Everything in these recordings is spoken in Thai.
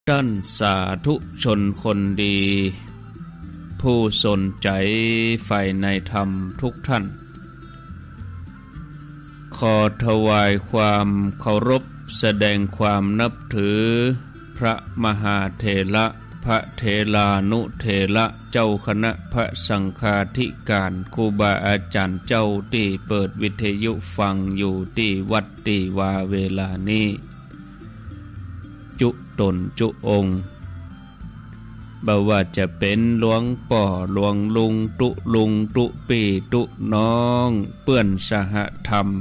ท่านสาธุชนคนดีผู้สนใจใฝ่ในธรรมทุกท่านขอถวายความเคารพแสดงความนับถือพระมหาเถระพระเถรานุเถระเจ้าคณะพระสังฆาธิการครูบาอาจารย์เจ้าที่เปิดวิทยุฟังอยู่ที่วัดที่วาเวลานี้จุตนจุองค์บ่ว่าจะเป็นหลวงป่อหลวงลุงตุลุงตุปีตุน้องเปื้อนสหธรรม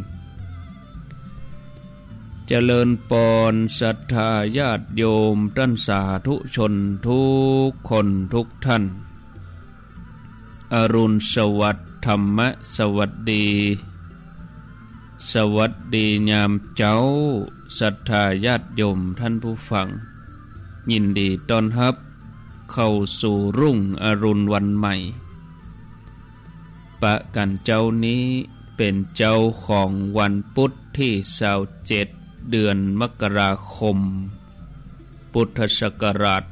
เจริญปอนศรัทธาญาติโยมท่านสาธุชนทุกคนทุกท่านอรุณสวัสดิ์ธรรมสวัสดีสวัสดียามเจ้าศรัทธาญาติโยมท่านผู้ฟังยินดีต้อนรับเข้าสู่รุ่งอรุณวันใหม่ปะกันเจ้านี้เป็นเจ้าของวันพุธที่27เดือนมกราคมพุทธศักราช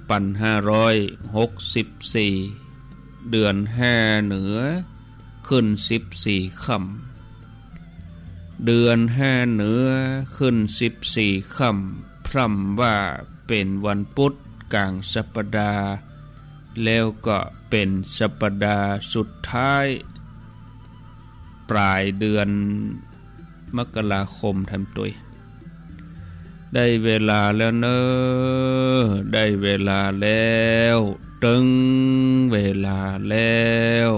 2564เดือน5เหนือขึ้น14ค่ำเดือน5เหนือขึ้น14ค่ำพร่ำว่าเป็นวันพุธกลางสัปดาห์แล้วก็เป็นสัปดาห์สุดท้ายปลายเดือนมกราคมทำตัวได้เวลาแล้วเนอะได้เวลาแล้วถึงเวลาแล้ว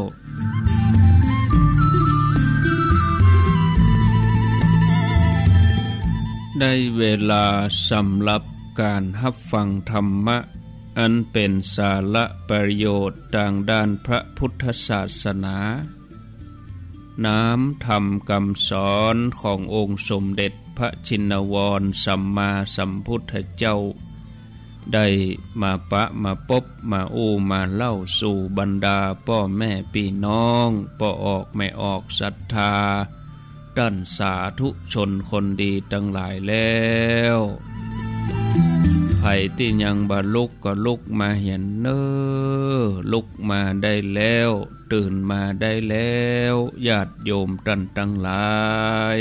ได้เวลาสำหรับการรับฟังธรรมะอันเป็นสาระประโยชน์ทางด้านพระพุทธศาสนาน้ำธรรมคำสอนขององค์สมเด็จพระชินวรสัมมาสัมพุทธเจ้าได้มาปะมาพบมามาเล่าสู่บรรดาพ่อแม่พี่น้องพ่อออกไม่ออกศรัทธาท่านสาธุชนคนดีทั้งหลายแล้วไผที่ยังบ่ลุกก็ลุกมาเห็นเนอลุกมาได้แล้วตื่นมาได้แล้วญาติโยมท่านทั้งหลาย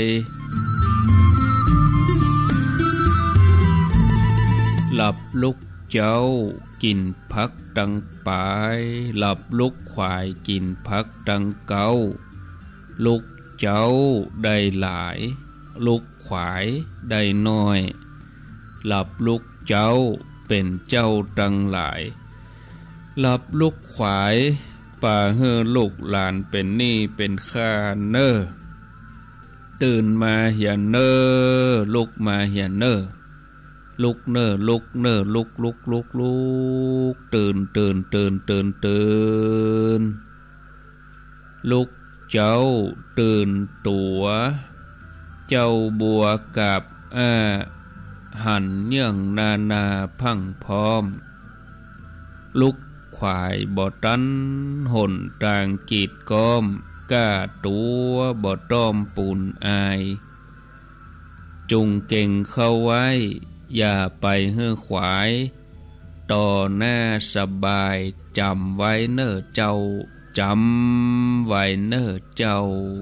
หลับลุกเจ้ากินผักดังปายหลับลุกควายกินผักดังเก่าลุกเจ้าได้หลายลุกควายได้น้อยหลับลุกเจ้าเป็นเจ้าดังหลายหลับลุกควายป่าเฮือลูกหลานเป็นหนี้เป็นข้าเนอตื่นมาเหียเนอลุกมาเหียเนอลุกเนอลุกเนอลุกลุกลุกลุกตื่นตื่นตื่นตื่นตื่นลุกเจ้าตื่นตัวเจ้าบัวกับหันเนื่องนาพังพร้อมลุกควายบ่ตันหนทางกีดก้อมก้าตัวบ่ต้อมปูนอายจุงเก่งเข้าไว้อย่าไปเฮือขวายต่อหน้าสบายจำไว้เน้อเจ้าจำไว้เน้อเจ้า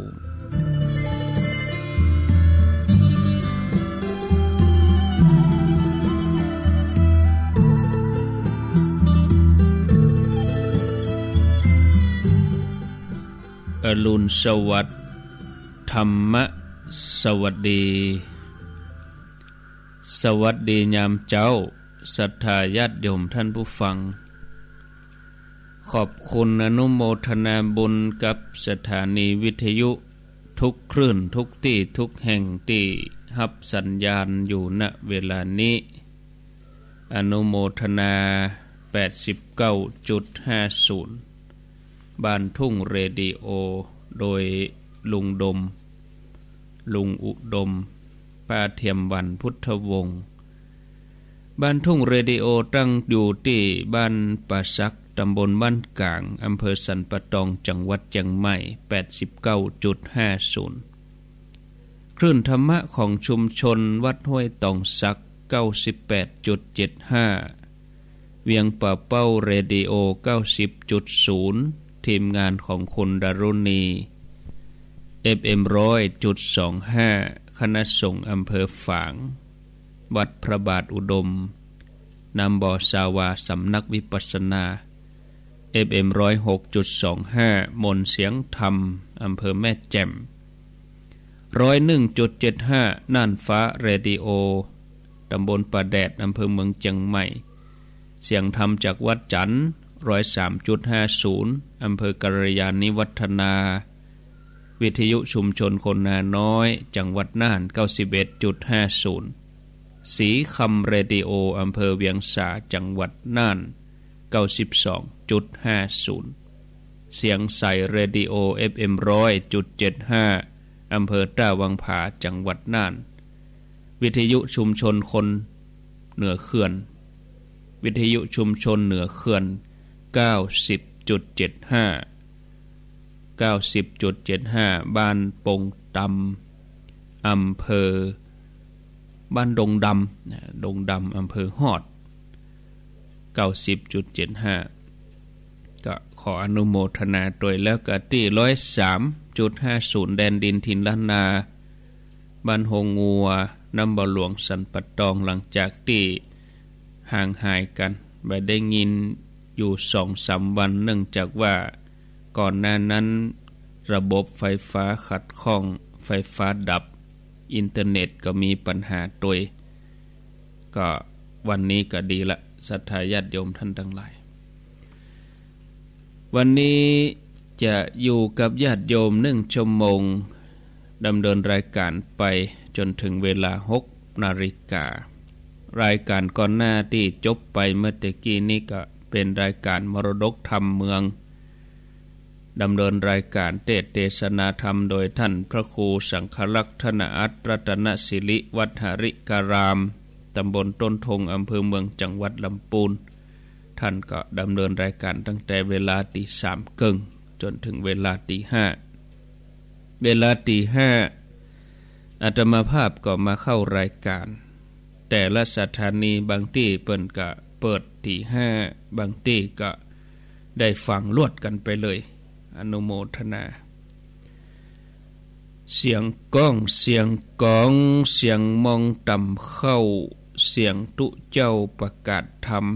อรุณสวัสดิ์ธรรมสวัสดีสวัสดียามเจ้าศรัทธาญาติโยมท่านผู้ฟังขอบคุณอนุโมทนาบุญกับสถานีวิทยุทุกคลื่นทุกที่ทุกแห่งที่รับสัญญาณอยู่ณเวลานี้อนุโมทนา 89.50 บ้านทุ่งเรดิโอโดยลุงดมลุงอุดมป้าเทียมวันพุทธวงศ์บ้านทุ่งเรดิโอตั้งอยู่ที่บ้านป่าซักตำบลบ้านกลางอำเภอสันปะตองจังหวัดเชียงใหม่ 89.50 คลื่นธรรมะของชุมชนวัดห้วยตองซัก 98.75 เวียงป่าเป้าเรดิโอ 90.0 ทีมงานของคุณดารุณี FM 100.25 คณะสงฆ์อำเภอฝางวัดพระบาทอุดมนำบ่อสาวาสำนักวิปัสสนา FM 106.25 มนเสียงธรรมอำเภอแม่แจ่ม 101.75 น่านฟ้าเรดิโอตำบลป่าแดดอำเภอเมืองเชียงใหม่เสียงธรรมจากวัดจันทร์ 103.50 อำเภอกัลยาณิวัฒนาวิทยุชุมชนคนนาน้อยจังหวัดน่าน 91.50 สีคำเรดิโออำเภอเวียงสาจังหวัดน่าน 92.50 เสียงใสเรดิโอ FM 100.75 อำเภอต้าวังผาจังหวัดน่านวิทยุชุมชนคนเหนือเขื่อนวิทยุชุมชนเหนือเขื่อน 90.75 บ้านปงตำอำเภอบ้านดงดำอำเภอฮอด 90.75 ก็ขออนุโมทนาโดยแล้วก็ที่ 103.50 แดนดินถิ่นล้านนาบ้านหงงัวนำบ่หลวงสันปัตตองหลังจากที่ห่างหายกันไม่ได้ยินอยู่ 2-3 วันเนื่องจากว่าก่อนหน้านั้นระบบไฟฟ้าขัดข้องไฟฟ้าดับอินเทอร์เน็ตก็มีปัญหาตัวก็วันนี้ก็ดีละศรัทธาญาติโยมท่านทั้งหลายวันนี้จะอยู่กับญาติโยม1 ชั่วโมงดำเนินรายการไปจนถึงเวลา 6 นาฬิการายการก่อนหน้าที่จบไปเมื่อตะกี้นี้ก็เป็นรายการมรดกธรรมเมืองดำเนินรายการเทศนาธรรมโดยท่านพระครูสังฆลักษณอัตรัตนศิริวัดหริการามตำบลต้นทงอำเภอเมืองจังหวัดลำพูนท่านก็ดำเนินรายการตั้งแต่เวลา 3:30 น.จนถึงเวลา 5:00 น.เวลา 5:00 น.อาตมาภาพก็มาเข้ารายการแต่ละสถานีบางที่เปิ้นก็เปิด 5:00 น.บางที่ก็ได้ฟังลวดกันไปเลยอนุโมทนาเสียงก้องเสียงกองเสียงมองต่ำเข้าเสียงตุเจ้าประกาศธรรม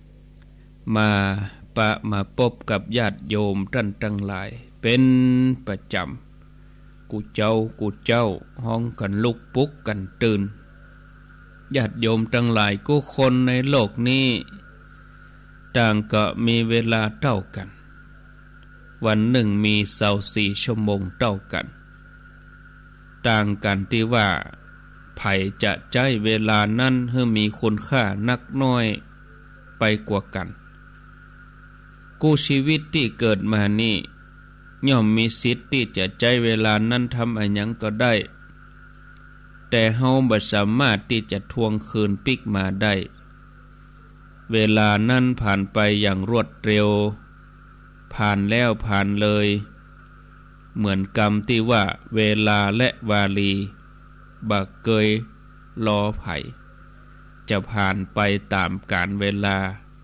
มาพบกับญาติโยมท่านทั้งหลายเป็นประจำกูเจ้าห้องกันลุกปุกกันตื่นญาติโยมทั้งหลายกูคนในโลกนี้ต่างก็มีเวลาเท่ากันวันหนึ่งมี24 ชั่วโมงเท่ากันต่างกันที่ว่าไผจะใช้เวลานั้นให้มีคุณค่านักน้อยไปกว่ากันกู้ชีวิตที่เกิดมานี่ย่อมมีสิทธิ์ที่จะใช้เวลานั้นทำอะไรหยังก็ได้แต่เฮาบ่สามารถที่จะทวงคืนปิกมาได้เวลานั้นผ่านไปอย่างรวดเร็วผ่านแล้วผ่านเลยเหมือนกรรมที่ว่าเวลาและวาลีบักเกยรอไผ่จะผ่านไปตามกาลเวลา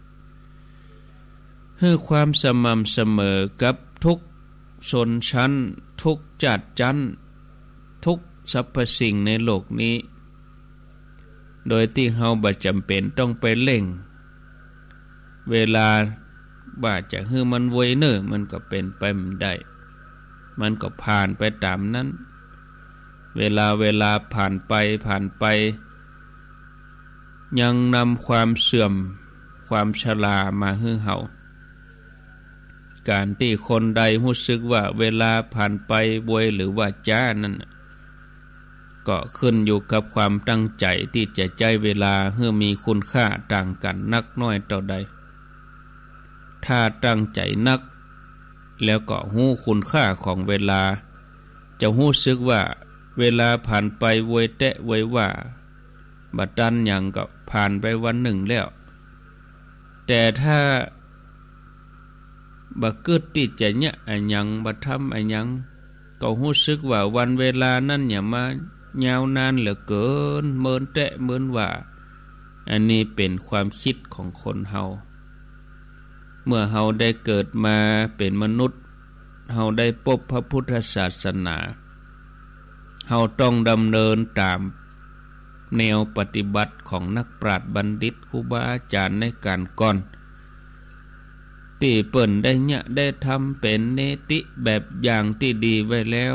ให้ความสม่ำเสมอกับทุกชนชั้นทุกจัดจันทุกสรรพสิ่งในโลกนี้โดยที่เฮาบ่จำเป็นต้องไปเร่งเวลาว่าจะให้มันไวเนิ่นมันก็เป็นไปไม่ได้มันก็ผ่านไปตามนั้นเวลาผ่านไปยังนำความเสื่อมความชรามาให้เฮาการที่คนใดรู้สึกว่าเวลาผ่านไปบวยหรือว่าจ้านั่นก็ขึ้นอยู่กับความตั้งใจที่จะใช้เวลาให้มีคุณค่าต่างกันนักน้อยเท่าใดถ้าตั้งใจนักแล้วก็รู้คุณค่าของเวลาจะรู้สึกว่าเวลาผ่านไปไวแตะไวว่าบัดนั้นหยังก็ผ่านไปวันหนึ่งแล้วแต่ถ้าบ่เกิดที่จะเนี่ยอันหยังบ่ทำอันหยังก็รู้สึกว่าวันเวลานั้นอย่ามายาวนานเหลือเกินเมินแตะเมินว่าอันนี้เป็นความคิดของคนเฮาเมื่อเฮาได้เกิดมาเป็นมนุษย์เฮาได้พบพระพุทธศาสนาเฮาต้องดำเนินตามแนวปฏิบัติของนักปราชญ์บัณฑิตครูบาอาจารย์ในการก่อนที่เปิ้นได้เนี่ยได้ทำเป็นเนติแบบอย่างที่ดีไว้แล้ว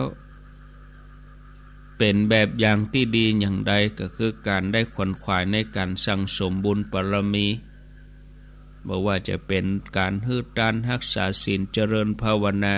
เป็นแบบอย่างที่ดีอย่างใดก็คือการได้ขวนขวายในการสั่งสมบุญบารมีบ่ว่าจะเป็นการฮืดด้านรักษาศีลเจริญภาวนา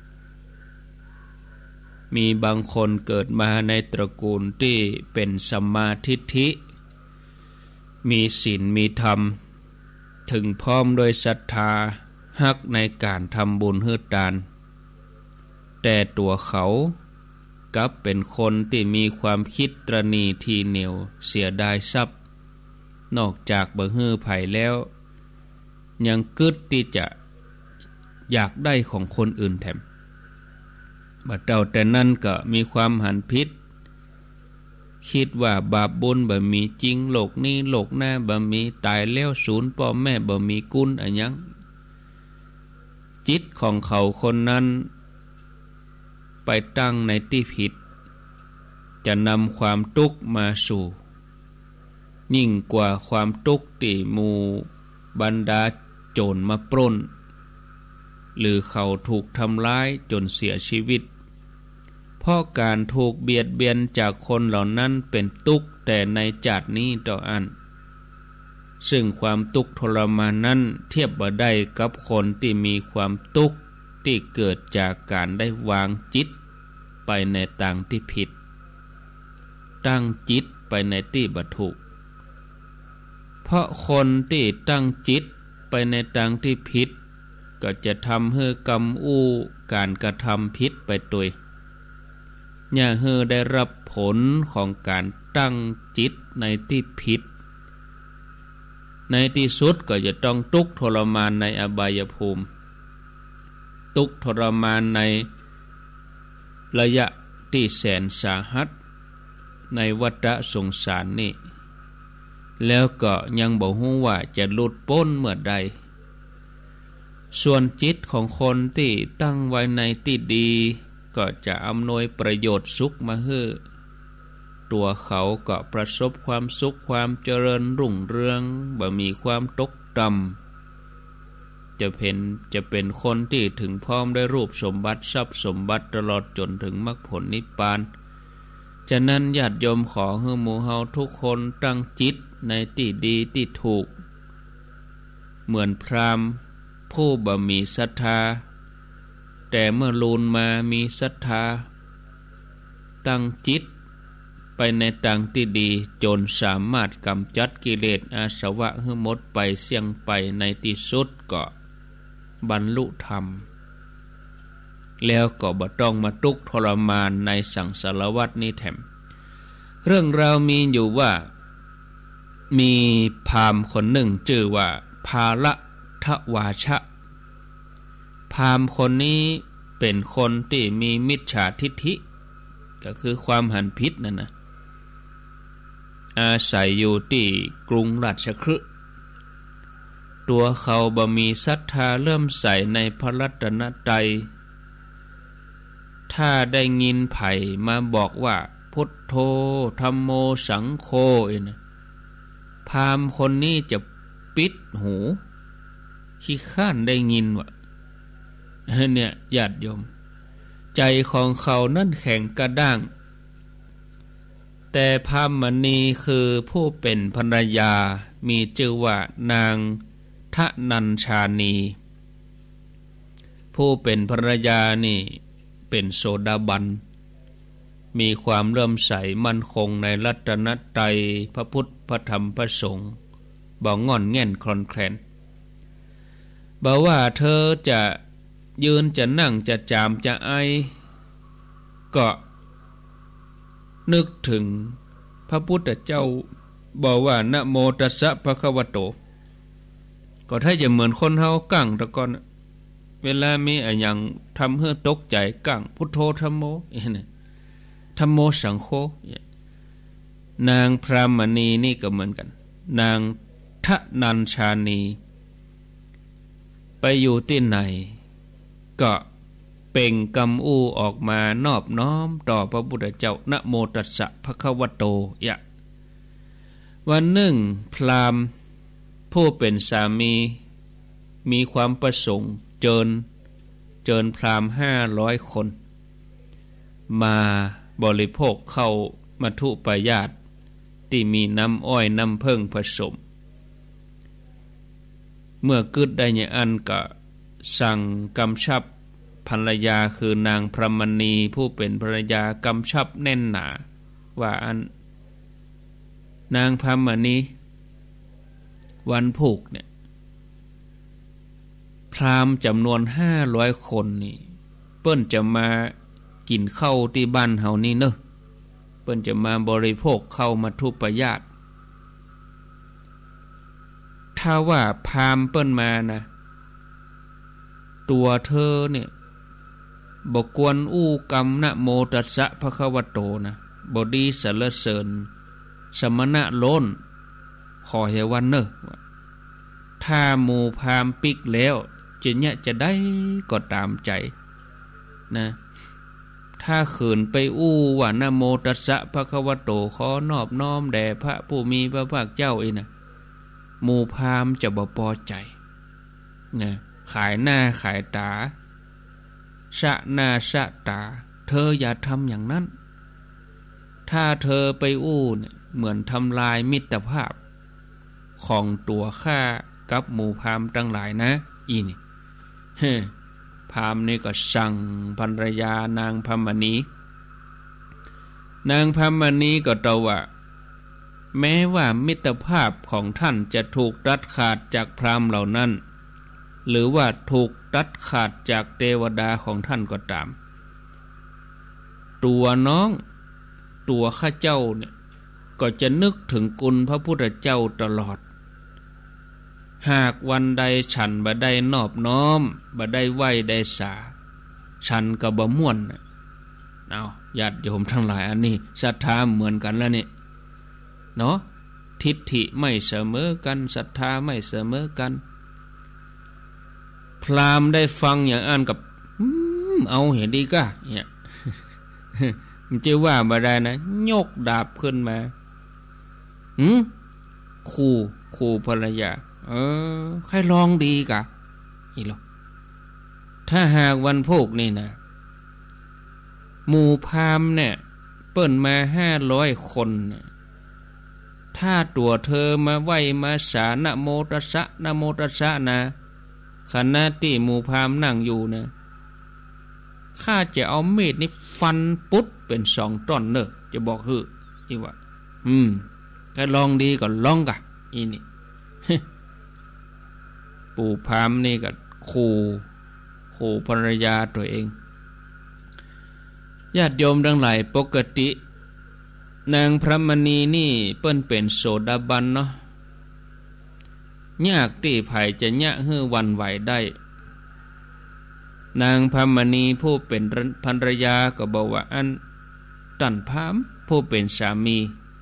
มีบางคนเกิดมาในตระกูลที่เป็นสัมมาทิฏฐิมีศีลมีธรรมถึงพร้อมโดยศรัทธาฮักในการทำบุญฮืดด้านแต่ตัวเขากลับเป็นคนที่มีความคิดตระหนี่ทีเหนียวเสียดายทรัพย์นอกจากบ่ฮื้อไผแล้วยังกึดที่จะอยากได้ของคนอื่นแถมบัดเจ้าแต่นั้นก็มีความหันผิดคิดว่าบาปบุญบ่มีจริงโลกนี้โลกหน้าบ่มีตายแล้วสูญพ่อแม่บ่มีกุลอะหยังจิตของเขาคนนั้นไปตั้งในที่ผิดจะนำความทุกข์มาสู่ยิ่งกว่าความทุกข์ที่หมู่บรรดาโจรมาปล้นหรือเขาถูกทำร้ายจนเสียชีวิตเพราะการถูกเบียดเบียนจากคนเหล่านั้นเป็นทุกข์แต่ในชาตินี้ต่ออันซึ่งความทุกข์ทรมานนั้นเทียบบ่ได้กับคนที่มีความทุกข์ที่เกิดจากการได้วางจิตไปในทางที่ผิดตั้งจิตไปในที่บ่ถูกเพราะคนที่ตั้งจิตไปในทางที่ผิดก็จะทำให้กรรมอู้การกระทำผิดไปตัวอย่าให้ได้รับผลของการตั้งจิตในที่ผิดในที่สุดก็จะต้องทุกข์ทรมานในอบายภูมิทุกข์ทรมานในระยะที่แสนสาหัสในวัฏสงสารนี้แล้วก็ยังบ่ฮู้ว่าจะหลุดพ้นเมื่อใดส่วนจิตของคนที่ตั้งไว้ในที่ดีก็จะอำนวยประโยชน์สุขมาให้ตัวเขาก็ประสบความสุขความเจริญรุ่งเรืองบ่มีความตกต่ำจะเป็นคนที่ถึงพร้อมได้รูปสมบัติทรัพย์สมบัติตลอดจนถึงมรรคผลนิพพานฉะนั้นญาติโยมขอให้หมู่เฮาทุกคนตั้งจิตในที่ดีที่ถูกเหมือนพราหมณ์ผู้บ่มีศรัทธาแต่เมื่อลูนมามีศรัทธาตั้งจิตไปในทางที่ดีจนสามารถกำจัดกิเลสอาสวะให้หมดไปเสี่ยงไปในที่สุดก็บรรลุธรรมแล้วก็บ่ต้องมาทุกข์ทรมานในสังสารวัฏนี้แถมเรื่องราวมีอยู่ว่ามีพราหมณ์คนหนึ่งชื่อว่าภาละทวาชะพราหมณ์คนนี้เป็นคนที่มีมิจฉาทิฏฐิก็คือความหันผิดนั่นนะอาศัยอยู่ที่กรุงราชคฤห์ตัวเขาบ่มีศรัทธาเริ่มใสในพระรัตนตรัยถ้าได้ยินไผ่มาบอกว่าพุทโธธัมโมสังโฆนะพราหมณ์คนนี้จะปิดหูขี้ข้านได้ยินว่าเนี่ยญาติโยมใจของเขานั่นแข็งกระด้างแต่พราหมณีคือผู้เป็นภรรยามีชื่อว่านางทนัญชานีผู้เป็นภรรยานี่เป็นโสดาบันมีความเริ่มใสมั่นคงในรัตนตรัยพระพุทธพระธรรมพระสงฆ์บ่งอนแง่นคลอนแคลนบ่ว่าเธอจะยืนจะนั่งจะจามจะไอก็นึกถึงพระพุทธเจ้าบอกว่านะโมตัสสะภะคะวะโตก็ถ้าจะเหมือนคนเฮากั้งตะก่อนเวลามีอะไรอย่างทำให้ตกใจกั้งพุทโธธัมโมธัมโมสังโฆนางพราหมณีนี่ก็เหมือนกันนางทนัญชานีไปอยู่ที่ไหนก็เป่งกำอู้ออกมานอบน้อมต่อพระพุทธเจ้านะโมตัสสะภะคะวะโตยะวันหนึ่งพราหมณ์ผู้เป็นสามีความประสงค์เจิญพราหมณ์500 คนมาบริโภคเข้ามัทุปายาตที่มีน้ำอ้อยน้ำเพิ่งผสมเมื่อกึดได้เนี่ยอันก็สั่งกำชับภรรยาคือนางพรหมณีผู้เป็นภรรยากำชับแน่นหนาว่าอันนางพรหมณีวันผูกเนี่ยพราหมณ์จำนวน500 คนนี่เปิ้นจะมากินข้าวที่บ้านเฮานี่เนอะเปิ้นจะมาบริโภคเข้ามาทุปายาตถ้าว่าพราหมณ์เปิ้นมานะตัวเธอเนี่ยบ่กวนอู้กรรมนะโมตัสสะภะคะวะโตนะบ่ดีสรรเสริญสมณะโล้นขอให้วันเนอะถ้าหมู่พราหมณ์ปิกแล้วจะเนี่ยจะได้ก็ตามใจนะถ้าขืนไปอู้ว่านะโมตัสสะภะคะวะโตขอนอบน้อมแด่พระผู้มีพระภาคเจ้าอีนะหมู่พราหมณ์จะบ่พอใจนะขายหน้าขายตาสะหน้าสะตาเธออย่าทำอย่างนั้นถ้าเธอไปอู้เนี่ยเหมือนทำลายมิตรภาพของตัวข้ากับหมู่พราหมณ์ทั้งหลายนะอีนี่พราหมณ์นี่ก็สั่งภรรยานางพรหมณีนางพรหมณีก็ตอบว่าแม้ว่ามิตรภาพของท่านจะถูกตัดขาดจากพราหมณ์เหล่านั้นหรือว่าถูกตัดขาดจากเทวดาของท่านก็ตามตัวน้องตัวข้าเจ้าเนี่ยก็จะนึกถึงคุณพระพุทธเจ้าตลอดหากวันใดฉันบ่ได้นอบน้อมบ่ได้ไหว้ได้สาฉันก็บ่ม่วนเอาญาติโยมทั้งหลายอันนี้ศรัทธาเหมือนกันแล้วนี่เนาะทิฏฐิไม่เสมอกันศรัทธาไม่เสมอกันพราหมณ์ได้ฟังอย่างอ่านกับเอาเห็นดีก็เนี่ยมันจะว่าบ่ได้นะยกดาบขึ้นมาขู่ภรรยาใครลองดีกะอีหรอถ้าหากวันพวกนี่นะหมู่พราหมณ์เนี่ยเปิ้นมา500 คนถ้าตัวเธอมาไหวมาสานะโมตัสสะนะโมตัสสะนะขณะที่หมู่พราหมณ์นั่งอยู่นะข้าจะเอามีดนี่ฟันปุ๊ดเป็น2 ต้นเนอะจะบอกคืออีว่าถ้าลองดีก็ลองกะอีนี่ ปู่พราหมณ์นี่ก็ขู่ภรรยาตัวเองญาติโยมทั้งหลายปกตินางพรหมณีนี่เปิ้นเป็นโสดาบันเนาะยากที่ไผจะยะฮื้อวันไหวได้นางพรหมณีผู้เป็นภรรยาก็บอกว่าอันท่านพราหมณ์ผู้เป็นสามี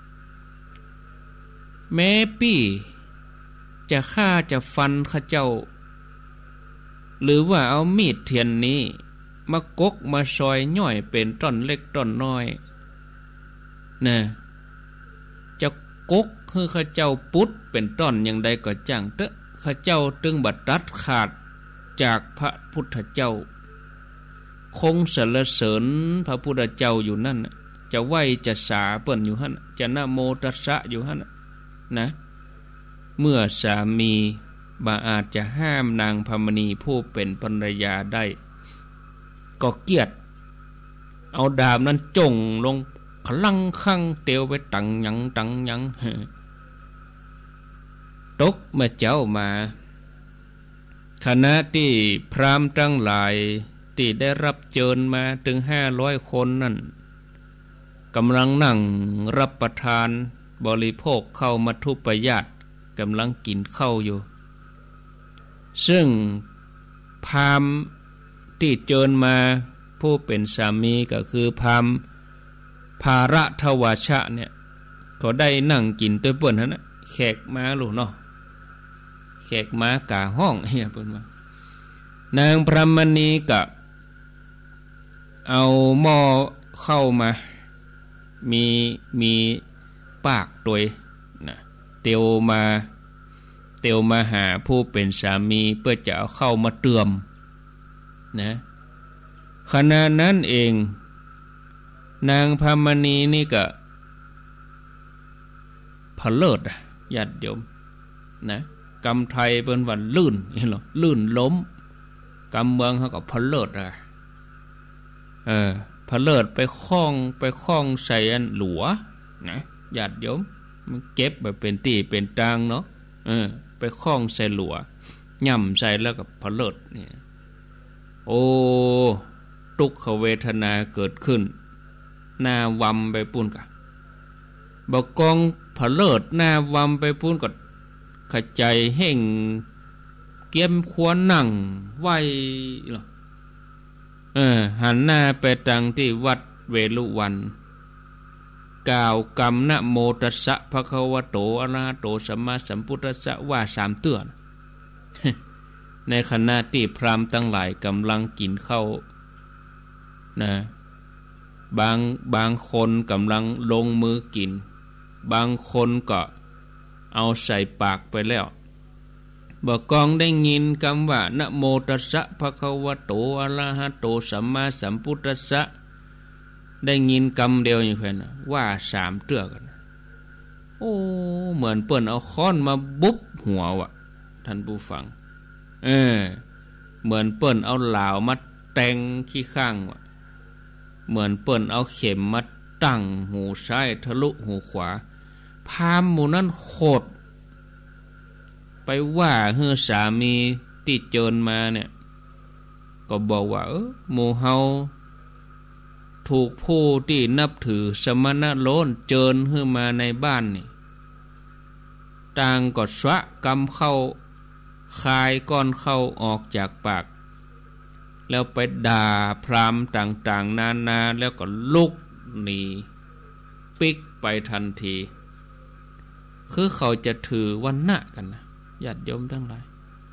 แม้ปี้จะฆ่าจะฟันข้าเจ้าหรือว่าเอามีดเทียนนี้มากกมาซอยย่อยเป็นต้นเล็กต้นน้อยนะจะกกคือข้าเจ้าปุดเป็นต้นอย่างใดก็จังเตะข้าเจ้าตึงบัดตัดขาดจากพระพุทธเจ้าคงสรรเสริญพระพุทธเจ้าอยู่นั่นจะไหวจะสาเปิ้นอยู่หั่นจะนะโมตัสสะอยู่หั่นนะเมื่อสามีบ่อาจจะห้ามนางพรหมณีผู้เป็นภรรยาได้ก็เกียดเอาดาบนั้นจ่งลงขลังคั่งเตียวไปตังหยังตกมาเจ้ามาขณะที่พราหมณ์ทั้งหลายที่ได้รับเชิญมาถึง500 คนนั่นกำลังนั่งรับประทานบริโภคข้าวมัทุปายาตกำลังกินข้าวอยู่ซึ่งพราหมณ์ที่เชิญมาผู้เป็นสามีก็คือพราหมณ์ภารทวชะเนี่ยก็ได้นั่งกินตัวเปิ้นนั่นนะแขกมาลูกเนาะแขกมากาห้องเฮียเพิ่นว่านางพรหมณีก็เอาหม้อเข้ามามีปากตัวนะเตียวมาหาผู้เป็นสามีเพื่อจะเอาเข้ามาเตือมนะขณะนั้นเองนางพรหมณีนี่ก็พเลิศญาติโยมนะกำไทยเป็นวันลื่นเห็นหรอลื่นล้มกำเมืองเขาก็พเลิศพเลิศไปคล้องใส่อันหลัวนะญาติโยมมันเก็บแบบเป็นตีเป็นตางเนาะไปคล้องใส่หลัวย่ำใส่แล้วก็พเลิศนี่โอ้ทุกขเวทนาเกิดขึ้นหน้าวำไปปุ้นกะบกองผเลิศหน้าวำไปปุ้นกะขจายแห่งเกียมควรนั่งไหวหรอหันหน้าไปทางที่วัดเวลุวันกล่าวกรรมนะโมตัสสะภะคะวะโตอะระหะโตสัมมาสัมพุทธัสสะว่า3เตือนในขณะที่พราหมณ์ทั้งหลายกำลังกินข้าวนะบางคนกำลังลงมือกินบางคนก็เอาใส่ปากไปแล้วบอกกองได้ยินคำว่านะโมตัสสะภะคะวะโตอะระหะโตสัมมาสัมพุทธัสสะได้ยินคำเดียวอย่างนั้นว่า3เตือกันโอ้เหมือนเปิ้นเอาค้อนมาบุบหัวว่ะท่านผู้ฟังเหมือนเปิ้นเอาเหลามาแทงขี้ข้างว่ะเหมือนเปิ้นเอาเข็มมาตั้งหูซ้ายทะลุหูขวาพามหมู่นั้นโคตรไปว่าเฮือสามีที่เจิญมาเนี่ยก็บอกว่าหมู่เฮาถูกผู้ที่นับถือสมณะโลนเจิญขึ้นมาในบ้านนี่ต่างก็สวะกำเข้าคายก้อนเข้าออกจากปากแล้วไปด่าพราหมณ์ต่างๆนานาแล้วก็ลุกหนีปิกไปทันทีคือเขาจะถือวันณะกันนะญาติโยมทั้งหลาย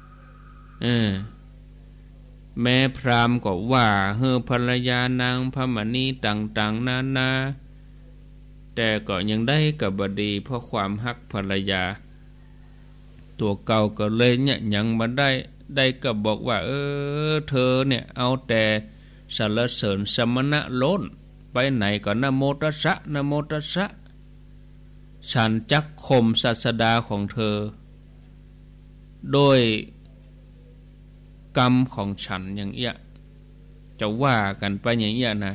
แม่พราหมณ์ก็ว่าเฮอภรรยานางพรหมณีต่างๆนานาแต่ก็ยังได้กับบดีเพราะความฮักภรรยาตัวเก่าก็เลยเนี่ยยังมาได้ก็บอกว่าเธอเนี่ยเอาแต่สรรเสริญสมณะโลนไปไหนก็นะโมตัสสะนะโมตัสสะฉันจักข่มศาสดาของเธอโดยกรรมของฉันอย่างเอี้ยจะว่ากันไปอย่างเอี้ยนะ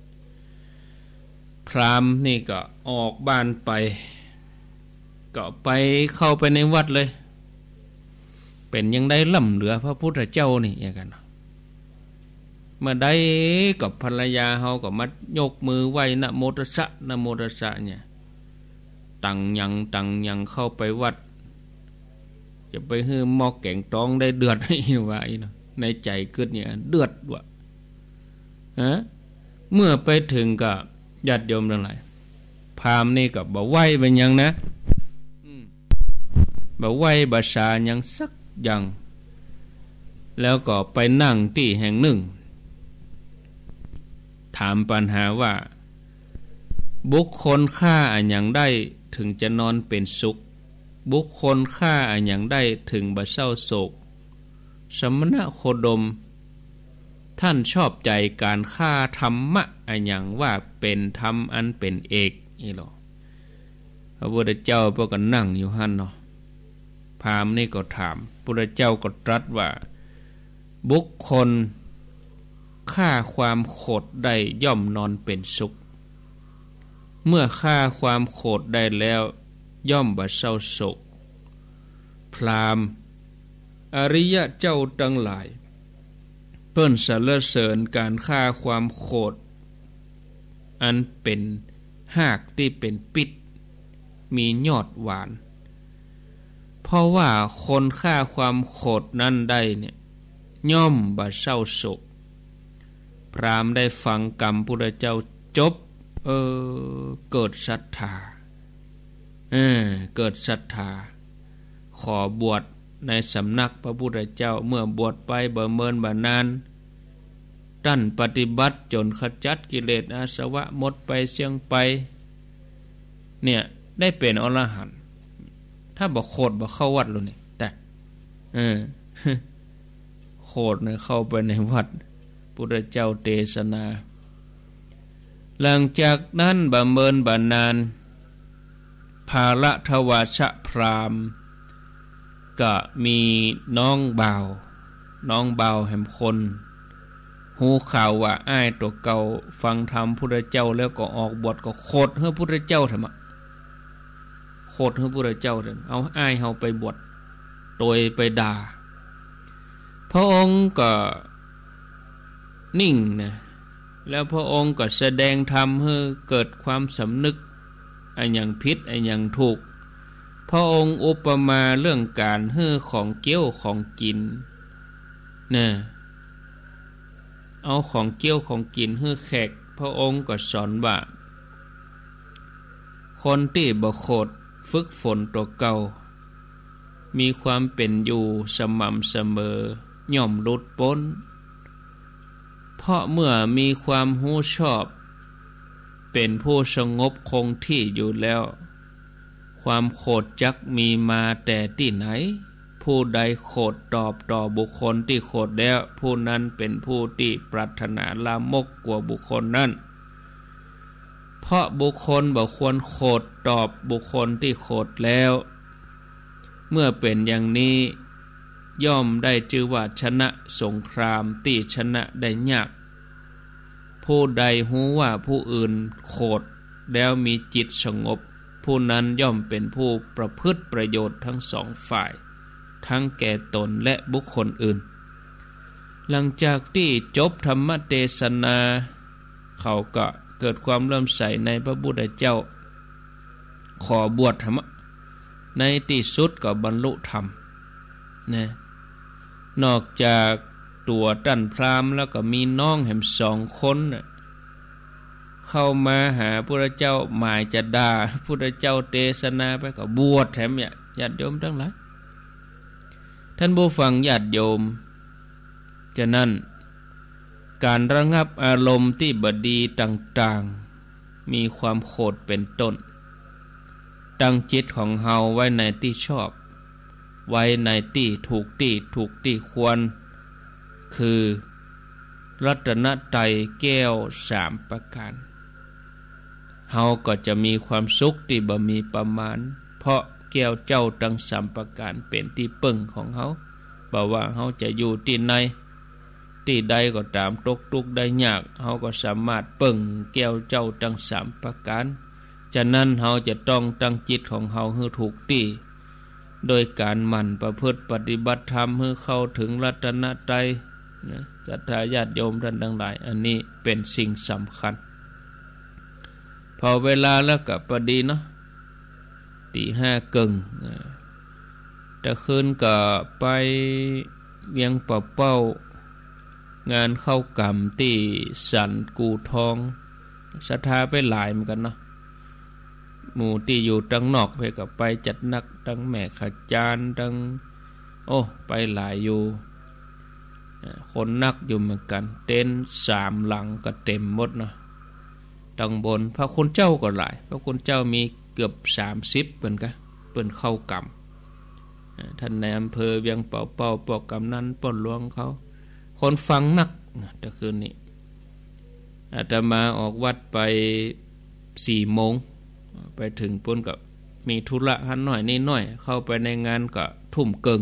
พราหมณ์นี่ก็ออกบ้านไปก็ไปเข้าไปในวัดเลยเป็นยังได้ล่ำเหลือพระพุทธเจ้านี่อย่างกันเมื่อใดกับภรรยาเฮาก็มายกมือไหว้นะโมตัสสะนะโมตัสสะเนี่ยตังยังเข้าไปวัดจะไปฮื้อหม้อแกงตองได้เดือดให้ว่าอีนะในใจเกิดเนี่ยเดือดว่ะเมื่อไปถึงก็ญาติโยมทั้งหลายพราหมณ์นี่ก็บ่ไหว้เป็นยังนะบ่ไหว้บ่สายังสักอย่างแล้วก็ไปนั่งที่แห่งหนึ่งถามปัญหาว่าบุคคลฆ่าอันยังได้ถึงจะนอนเป็นสุขบุคคลฆ่าอันยังได้ถึงบ่เศร้าโศกสมณะโคดมท่านชอบใจการฆ่าธรรมะอันยังว่าเป็นธรรมอันเป็นเอกนี่หรอพระพุทธเจ้าพวกก็นั่งอยู่หั่นเนาะพราหมณ์นี่ก็ถามพระพุทธเจ้าก็ตรัสว่าบุคคลฆ่าความโกรธได้ย่อมนอนเป็นสุขเมื่อฆ่าความโกรธได้แล้วย่อมบ่เศร้าโศกพราหมณ์อริยะเจ้าทั้งหลายเพิ่นสรรเสริญการฆ่าความโกรธอันเป็นหากที่เป็นปิดมียอดหวานเพราะว่าคนฆ่าความโกรธนั้นได้เนี่ยย่อมบ่เศร้าโศกพราหมณ์ได้ฟังกรรมพุทธเจ้าจบเกิดศรัทธาเกิดศรัทธาขอบวชในสำนักพระพุทธเจ้าเมื่อบวชไปบ่เมินบ่นานตั้นปฏิบัติจนขจัดกิเลสอาสวะหมดไปเสียงไปเนี่ยได้เป็นอรหันต์ถ้าบ่โคตรบ่เข้าวัดแล้วนี่แต่โคตรเนี่ยเข้าไปในวัดพุทธเจ้าเทศนาหลังจากนั้นบ่เมินบ่นานภาละทวาชพราหมณ์ก็มีน้องบ่าวแห่งคนหูข่าวว่าอ้ายตัวเก่าฟังธรรมพุทธเจ้าแล้วก็ออกบวชก็โคตรให้พุทธเจ้าทำโคตรให้พุทธเจ้าทำเอาอ้ายเฮาไปบวชโดยไปด่าพระองค์ก็นิ่งนะแล้วพระองค์ก็แสดงธรรมให้เกิดความสำนึกอันอย่างผิดอันอย่างถูกพระองค์อุปมาเรื่องการให้ของเกี้ยวของกินนะเอาของเกี้ยวของกินให้แขกพระองค์ก็สอนว่าคนที่บ่โคตรฝึกฝนตัวเก่ามีความเป็นอยู่สม่ำเสมอย่อมหลุดพ้นเพราะเมื่อมีความรู้ชอบเป็นผู้สงบคงที่อยู่แล้วความโคตรจักมีมาแต่ที่ไหนผู้ใดโคตรตอบต่อบุคคลที่โคตรแล้วผู้นั้นเป็นผู้ที่ปรารถนาลามกกว่าบุคคลนั้นเพราะบุคคลบ่ควรโคตรตอบบุคคลที่โคตรแล้วเมื่อเป็นอย่างนี้ย่อมได้ชื่อว่าชนะสงครามที่ชนะได้ยากผู้ใดรู้ว่าผู้อื่นโคตรแล้วมีจิตสงบผู้นั้นย่อมเป็นผู้ประพฤติประโยชน์ทั้งสองฝ่ายทั้งแก่ตนและบุคคลอื่นหลังจากที่จบธรรมเทศนาเขาก็เกิดความเริ่มใสในพระพุทธเจ้าขอบวชธรรมในที่สุดก็บรรลุธรรมนะนอกจากตัวตั้นพราหมณ์แล้วก็มีน้องแห่ง2 คนเข้ามาหาพระเจ้าหมายจะด่าพระเจ้าเทศนาไปก็บวชแถมเนี่ยญาติโยมทั้งหลายท่านผู้ฟังญาติโยมฉะนั้นการระงับอารมณ์ที่บดีต่างๆมีความโคตรเป็นต้นตั้งจิตของเฮาไว้ในที่ชอบไว้ในที่ถูกที่ควรคือรัตนตรัยแก้ว3 ประการเฮาก็จะมีความสุขที่บ่มีประมาณเพราะแก้วเจ้าทั้ง3 ประการเป็นที่ปึ้งของเฮาบ่ว่าเฮาจะอยู่ที่ไหนที่ใดก็ตามตกทุกข์ได้ยากเฮาก็สามารถปึ้งแก้วเจ้าทั้ง3 ประการฉะนั้นเฮาจะต้องตั้งจิตของเฮาให้ถูกที่โดยการหมั่นประพฤติปฏิบัติธรรมให้เข้าถึงรัตนตรัยนะศรัทธาญาติโยมท่านทั้งหลายอันนี้เป็นสิ่งสำคัญพอเวลาแล้วก็พอดีเนาะตี5 กึ่งแต่คืนก็ไปเวียงป่าเป้างานเข้ากรรมที่สันกูทองศรัทธาไปหลายเหมือนกันเนาะหมู่ที่อยู่ตั้งนอกไปก็ไปจัดนักตั้งแม่ขจารตั้งไปหลายอยู่คนนักอยู่เหมือนกันเต็นท์3 หลังก็เต็มหมดเนาะตังบนพระคุณเจ้าก็หลายพระคุณเจ้ามีเกือบ30เปิ้นกะเปิ้นเข้ากรรมท่านในอำเภอเวียงเป่าปอกกำนันป้นหลวงเขาคนฟังนักแต่คืนนี้อาตมาออกวัดไป4 โมงไปถึงปุ้นก็มีธุระหันหน่อยนิดหน่อยเข้าไปในงานก็ทุ่มเกิง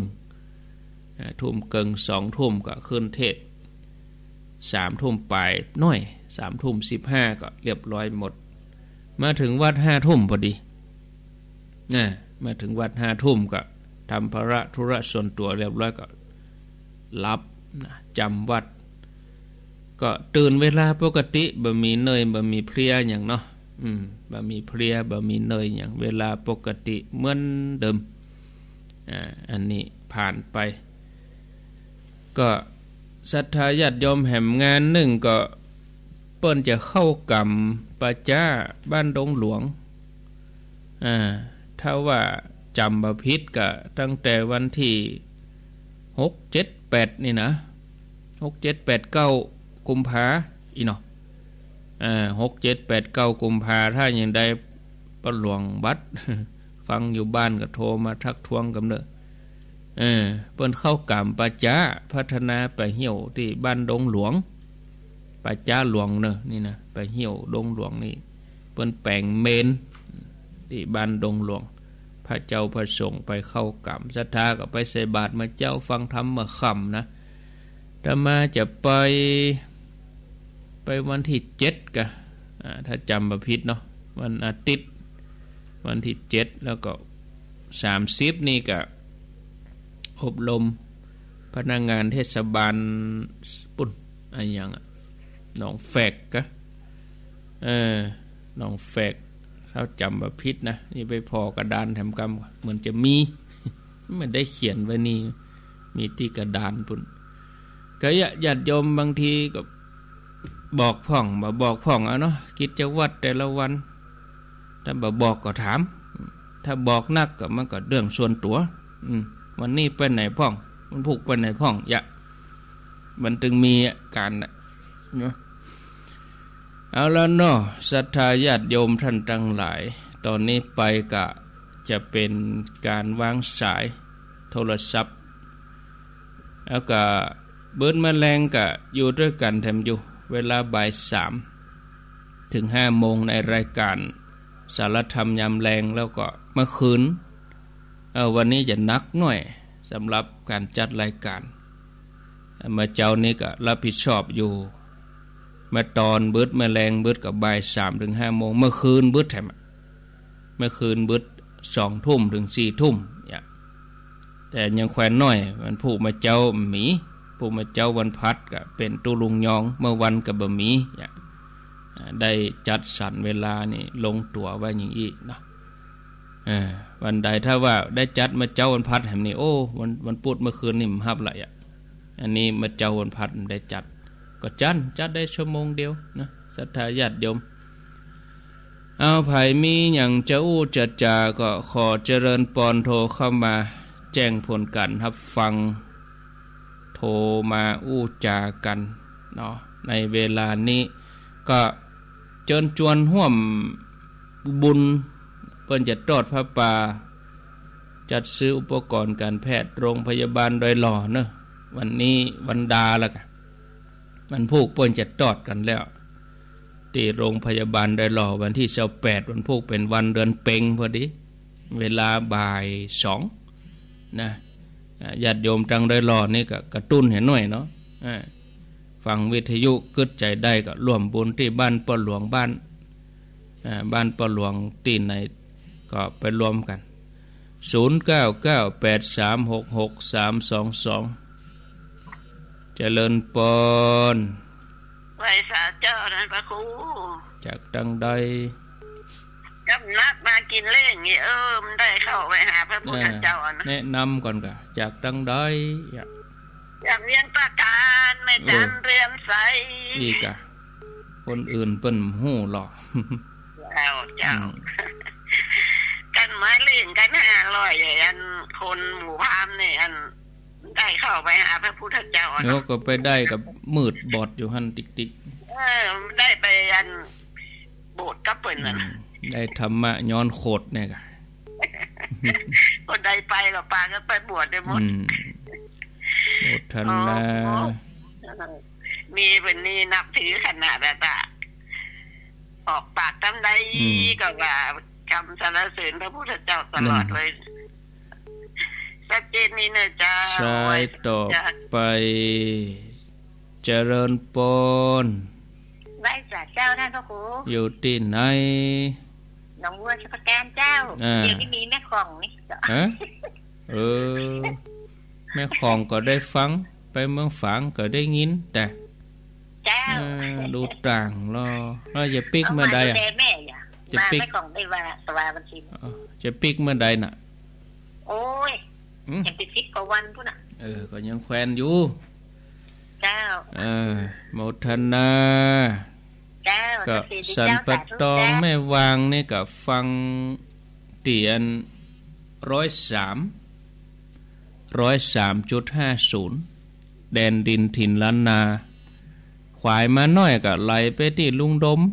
2 ทุ่มก็ขึ้นเทศ3 ทุ่มปลายน้อย3 ทุ่ม 15ก็เรียบร้อยหมดมาถึงวัด5 ทุ่มพอดีมาถึงวัด5 ทุ่มก็ทำธุระส่วนตัวเรียบร้อยก็รับจำวัดก็ตื่นเวลาปกติบ่มีเนยบ่มีเพลียอย่างเนาะบ่มีเพลียบ่มีเนยอย่างเวลาปกติเหมือนเดิมอันนี้ผ่านไปก็ศรัทธาญาติโยมแห่งงานหนึ่งก็เปิ้นจะเข้ากรรมประจ้าบ้านดงหลวงถ้าว่าจำบ่ผิดก็ตั้งแต่วันที่6 7 8นี่นะ6 7 8 9กุมภาอีเนาะ6 7 8 9กุมภาถ้ายังได้ประหลวงบัด ฟังอยู่บ้านก็โทรมาทักท้วงกันเด้อเปิ้นเข้ากามปาจ้าพัฒนาไปเหี่ยวที่บ้านดงหลวงปาจ้าหลวงเด้อนี่นะไปเหี่ยวดงหลวงนี่เปิ้นแปลงเมนที่บ้านดงหลวงพระเจ้าพระสงฆ์ไปเข้ากามศรัทธาก็ไปใส่บาตรมาเจ้าฟังธรรมมาค่ำนะแต่มาจะไปวันที่7กะถ้าจำบ่ผิดเนาะวันอาทิตย์วันที่7แล้วก็30นี่ก็อบรมพนักงานเทศบาลปุ่นอะไรอย่างหนองแฝกกะหนองแฝกถ้าจำบ่ผิดนะนี่ไปพอกระดานแถมกำเหมือนจะมีมันได้เขียนไว้นี่มีที่กระดานปุ่นก็ญาติโยมบางทีก็บอกพ่องบ่บอกพ่องเอาเนาะกิจวัตรแต่ละวันถ้าบ่บอกก็ถามถ้าบอกนักก็มันก็เรื่องส่วนตัววันนี้ไปไหนพ่องมันผูกไปไหนพ่องมันจึงมีการเนาะเอาแล้วเนาะศรัทธาญาติโยมท่านทั้งหลายตอนนี้ไปก็จะเป็นการวางสายโทรศัพท์แล้วก็เบิ้นแมลงก็อยู่ด้วยกันแถมอยู่เวลาบ่าย3 ถึง 5 โมงในรายการสารธรรมยามแรงแล้วก็เมื่อคืนวันนี้จะนักหน่อยสำหรับการจัดรายการมาเจ้านี้ก็รับผิดชอบอยู่มาตอนเบิดแมลงเบิดกับบ่าย3 ถึง 5 โมงเมื่อคืนเบิดแถมเมื่อคืนเบิด2 ทุ่มถึง 4 ทุ่มแต่ยังแขวนน้อยมันผู้มาเจ้าหมีผู้มาเจ้าวันพัดก็เป็นตุลุงยองเมื่อวันกับบะหมี่ได้จัดสรรเวลานี่ลงตัวไว้อย่างนี้เนาะวันใดถ้าว่าได้จัดมาเจ้าวันพัดแห่งนี้โอ้วันพุธเมื่อคืนนี่มันฮับไหลอันนี้มาเจ้าวันพัดได้จัดก็จัดได้ชั่วโมงเดียวนะศรัทธาญาติโยมเอาไผมีอย่างจะอู้จะจาก็ขอเจริญปอนโทรเข้ามาแจ้งผลการรับฟังโทรมาอู้จากันเนาะในเวลานี้ก็เชิญชวนร่วมบุญเพิ่นจะทอดผ้าป่าจัดซื้ออุปกรณ์การแพทย์โรงพยาบาลโดยหล่อเนอะวันนี้วันดาแล้วกันมันพูกเพิ่นจะทอดกันแล้วที่โรงพยาบาลโดยหล่อวันที่28วันพูกเป็นวันเดือนเพ็งพอดีเวลาบ่าย2นะญาติโยมจังโดยหล่อนี่ก็กระตุ้นเห็นหน่อยเนาะฟังวิทยุกึดใจได้ก็ร่วมบุญที่บ้านปอหลวงบ้านปอหลวงตีนในก็ไปรวมกัน0998366322เจริญปอนไหว้สาเจ้านั่นพระครูจากดังใดกำนัดมากินเล่งนี่มันได้เข้าไปหาพระพุทธเจ้านะแนะนำก่อนก็จากดังใดอยากเรียนประการไม่จันเรียนใสอีกะคนอื่นเปิ้นฮู้หรอกแล้วเจ้ากันไม้เล่งกัน500อันคนหมู่พามนี่อันได้เข้าไปหาพระพุทธเจ้าเนาะก็ไปได้กับมืดบอดอยู่หั่นติ๊กๆได้ไปอันโบสถ์กับเปิ้นน่ะได้ธรรมะย้อนโคตรเนี่ยกะคนใดไปก็ปาก็ไปบวชได้หมดโอทันนามีเป็นนี่นับถือขนาดแต่ออกปากตำใดก็ว่าคำสรรเสริญพระพุทธเจ้าตลอดเลยสัจเจนนี่เนอะจ้าใช่ต่อไปเจริญปนไหว้เจ้าท่านพระครูอยู่ที่ไหนหนองบัวสะแกนเจ้าเดี๋ยวนี้มีแม่ของนี่แม่ของก็ได้ฟังไปเมืองฝางก็ได้ยินแต่เจ้าดูต่างเราจะปิกเมื่อใดจะปิกแม่ของได้ว่าสวาบัญชีจะปิกเมื่อใดน่ะโอ้ยยังปิด10 กว่าวันพุ่นน่ะก็ยังแขวนอยู่เจ้าโมทนาก็สันปะตองแม่วางนี่ก็ฟังตีอัน103.50แดนดินถิ่นล้านนาขวายมาน้อยก็ไหลไปที่ลุงดม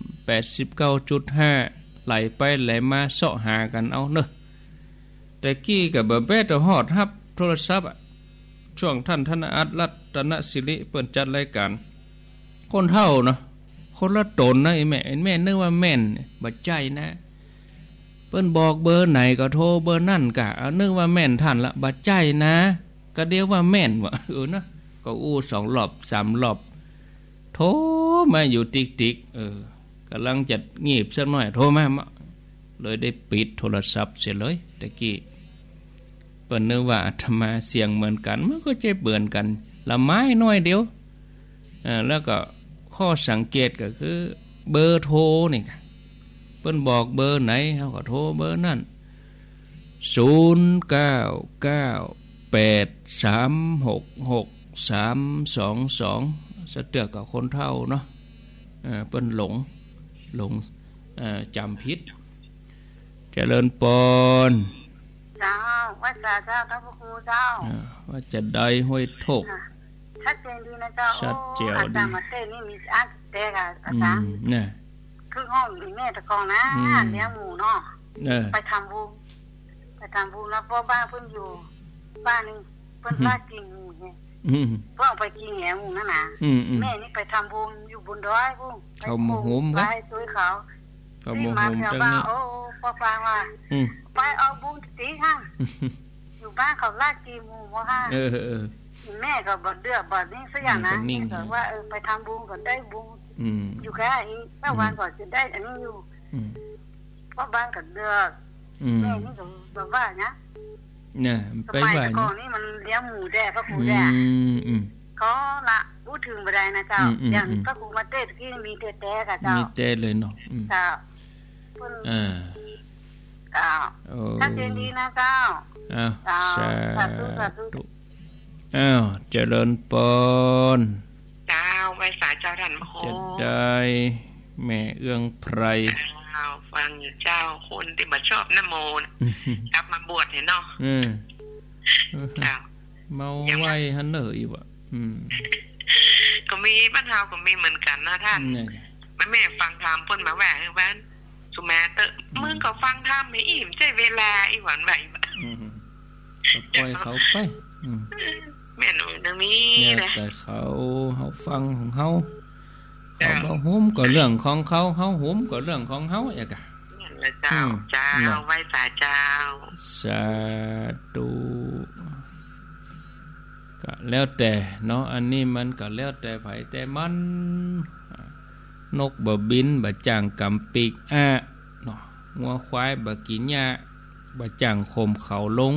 89.5 ไหลไปไหลมาเสาะหากันเอาเนอะแต่กี้ก็บ่แบ้จะฮอดรับโทรศัพท์ช่วงท่านธนอัตรัตนศิริเปิ้นจัดรายการคนเฒ่าเนาะคนละตนนะไอ้แม่นึกว่าแม่นบ่ใจนะเปิ้นบอกเบอร์ไหนก็โทรเบอร์นั่นกะนึกว่าแม่นท่านละบ่ใจนะก็เดียวว่าแม่นว่ะนะก็อู้2รอบ3รอบโทรมาอยู่ติ๊กๆกำลังจะงีบสักหน่อยโทรมาเลยได้ปิดโทรศัพท์เสียเลยตะกี้เปิ้นนึกว่าอาตมาเสียงเหมือนกันมันก็จะเบื่อกันละไม้น้อยเดียวแล้วก็ข้อสังเกตก็คือเบอร์โทรนี่ค่ะเปิ้นบอกเบอร์ไหนเฮาก็โทรเบอร์นั้น0998366322สะเตือกกับคนเฒ่าเนาะเปิ้นหลงจำผิดเจริญปอนเจ้าวัดสาเจ้าท่านพระครูเจ้าว่าจะได้ห้วยทกชัดเจนดีนะเจ้าชัดเจนดีอาจารย์มาเต้นี่มีอาเต้ค่ะอาจารย์เนี่ยคือห้องมีแม่ตะกองนะเลี้ยงหมูเนาะไปทำบุญแล้วพ่อบ้านเพิ่นอยู่บ้านนึงเพิ่นลากินหมูเนี่ยเพิ่นเอาไปกินแหนหมูนั่นน่ะแม่นี่ไปทำบุญอยู่บนดอยพุ่งเขาหมูมไปช่วยเขาที่มาแถวบ้านโอ้พ่อฟังว่าไปเอาบุญตีค่ะอยู่บ้านเขาลากินหมูว่าค่ะแม่ก็บ่เดือบ่นี่สักอย่างนะแต่ว่าไปทำบุญก็ได้บุญอยู่แค่นี้เมื่อวานก่อนจะได้อันนี้อยู่เพราะบ้านก็เดือแม่นี่ก็แบบว่านะเนี่ยไปว่าก่อนนี่มันเลี้ยงหมูแด่พระครูแด่ก็ละพูดถึงบ่ได้นะเจ้าอย่างพระครูมาเต้ที่มีเต้กับเจ้ามีเต้เลยเนาะเจ้าเจ้าถ้าเจนดีนะเจ้าสาธุเจริญปอนเจ้าไว้สายเจ้าท่านพระครูจะได้แม่เอื้องไพรฟังอยู่เจ้าคนที่มาชอบนโมกลับมาบวชเห็นเนาะเจ้าเมาไว้ฮันเนอร์อีกว่ะก็มีบ้านเฮาก็มีเหมือนกันนะท่านแม่ฟังธรรมเพิ่นมาแหวกบ้านสุแม่เตอมึงก็ฟังธรรมไม่อิ่มใจเวลาอีหวันใหม่ปล่อยเขาไปแม่หนูนึงมีนะแต่เขาฟังของเขาบ่หุ้มก็เรื่องของเขาหุ้มก็เรื่องของเขาอย่างกะเจ้าไว้สาเจ้าสาธุก็แล้วแต่เนาะอันนี้มันก็แล้วแต่ไผแต่มันนกบ่บินบ่จ้างกำปีกเนาะงัวควายบ่กินหญ้าบ่จ้างข่มเขาลง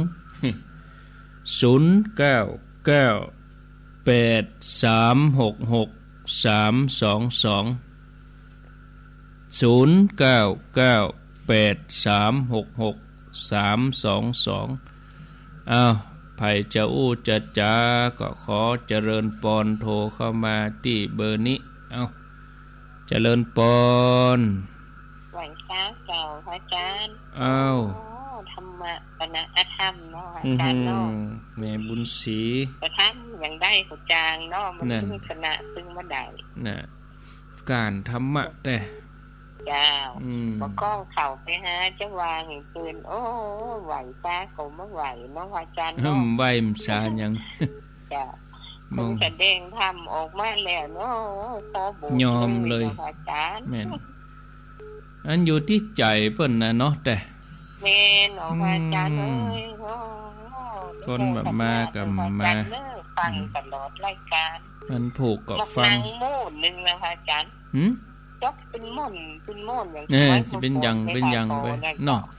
อ้าวไผจะอู้จะก็ขอเจริญปอนโทรเข้ามาที่เบอร์นี้เจริญปอนหวังช้าเก่าพระอาจารย์ธรรมะปณะธรรมเนาะอาจารย์เนาะแม่บุญศรีประทับอย่างได้ขจางเนาะมันคือคณะซึ่งมาได้น่ะการธรรมะแต่เจ้าบ่ก้องเข้าไปหาจังว่าให้ปืนโอ้ไหวฟ้าก็บ่ไหวเนาะอาจารย์เนาะไหวมซาหยังจ้ามึงจะเด้งทำออกมาแล้วเนาะขอบุญยอมเลยอาจารย์แม่นอันอยู่ที่ใจเพิ่นน่ะเนาะแต่แม่นอาจารย์เอ้ยคนแบบมากับมาฟังตลอดรายการมันผูกกับฟังโม่นนึงนะอาจารย์จบเป็นม่อนอย่างสิเป็นยังไปเนาะ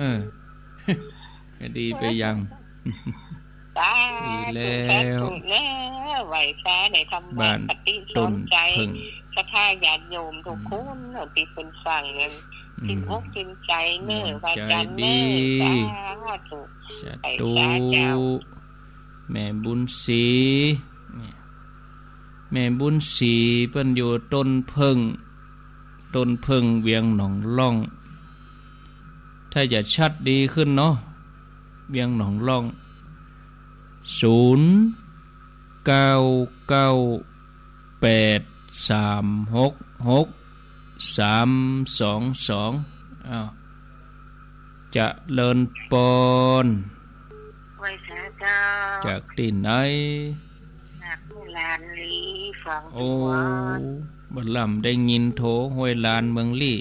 ดีไปยังดีแล้วไหวฟ้าในธรรมะปฏิสนใจศรัทธาญาติโยมทุกคนที่เป็นฟังนั้นจิตอกจิตใจเน้อพระอาจารย์เน้อสาธุแม่บุญศรีเพิ่นอยู่ต้นเพิ่งเวียงหนองล่องแถ้าจะชัดดีขึ้นเนาะเวียงหนองล่อง0998366322อ้าวจะเลินปอนไว้สาเจ้าจากที่ไหนจากห้วยลานลีฝั่งโอ้บัดลำได้ยินโถห้วยลานเมืองลี่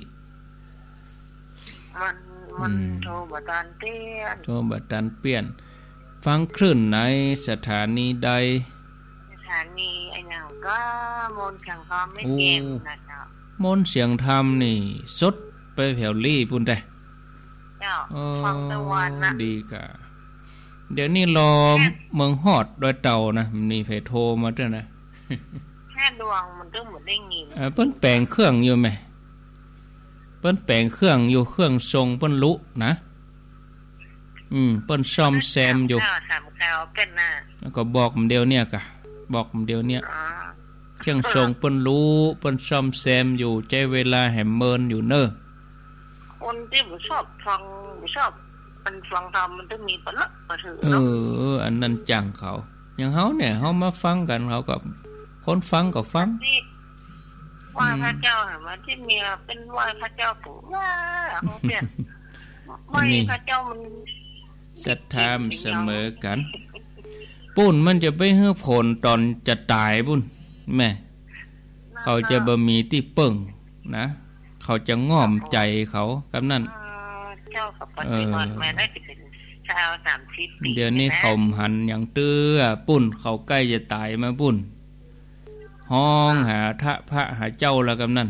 มันโทรบัดตันเปี้ยนโทรบัดตันเปี้ยนฟังคลื่นในสถานีใดสถานีไอ้เนาก็มนเสียงธรรมไม่เกมนะเจ้ามนเสียงธรรมนี่สดไปแถวลี่ปุ่นได้เจ้าฟังตะวันนะดีกะเดี๋ยวนี้รอเมืองฮอดดอยเต่านะนี่ไผโทรมาเด้อนะแค่ดวงมันก็หมดได้ยินเปิ้นแปลงเครื่องอยู่ไหมเปิ้นแปลงเครื่องอยู่เครื่องทรงเปิ้นลุนะเปิ้นซ่อมแซมอยู่แล้วก็บอกมันเดียวเนี่ยกะบอกมันเดียวเนี่ยเครื่องทรงเปิ้นรู้เปิ้นซ่อมแซมอยู่ใจเวลาแหมเมินอยู่เนอะคนที่บ่ชอบฟังบ่ชอบมันฟังธรรมมันต้องมีปะละปะถืออันนั้นจังเขาอย่างเฮาเนี่ยเฮามาฟังกันเขาก็คนฟังก็ฟังว่าพระเจ้าเหรอมาที่เมียเป็นว่าพระเจ้าปู่ว่าเขาเปลี่ยนว่าพระเจ้ามันศรัทธาเสมอกันปุ้นมันจะไปเฮือผลตอนจะตายปุ้นแม่เขาจะบ่มีที่เปิ่งนะเขาจะง่อมใจเขากับนั่นเจ้ากับปฏิบัติมาได้เป็นชาว30ปีเดี๋ยวนี้เขาหันอย่างเตื้อปุ้นเขาใกล้จะตายมาปุ้นห้องหาพระหาเจ้าแล้วกับนั่น